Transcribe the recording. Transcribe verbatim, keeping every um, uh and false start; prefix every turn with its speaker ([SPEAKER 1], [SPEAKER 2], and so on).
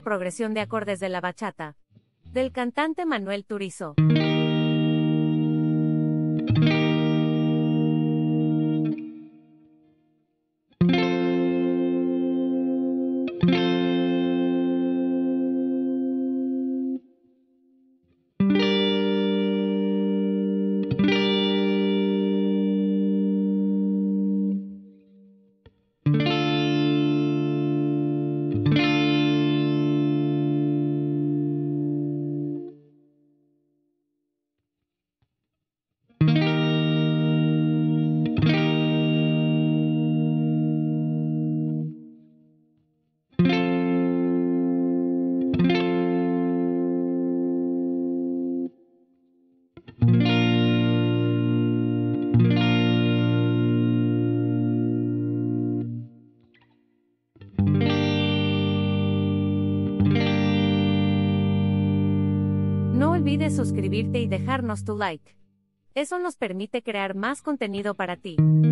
[SPEAKER 1] la progresión de acordes de la bachata, del cantante Manuel Turizo. No olvides suscribirte y dejarnos tu like. Eso nos permite crear más contenido para ti.